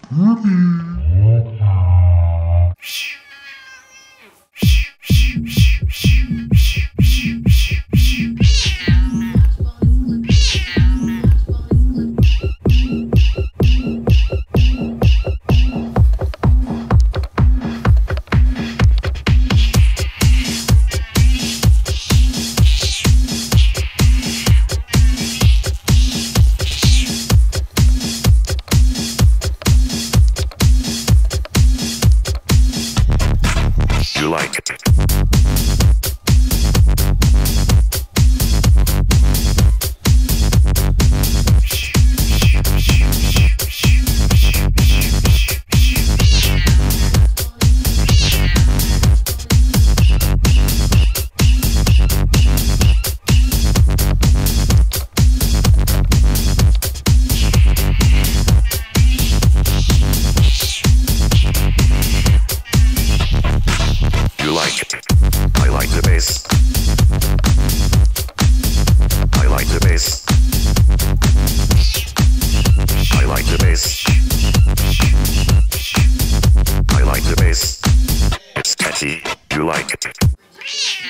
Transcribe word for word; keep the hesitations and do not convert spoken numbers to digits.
You like it. You like it. I like the bass. I like the bass. I like the bass. I like the bass. It's catchy. You like it.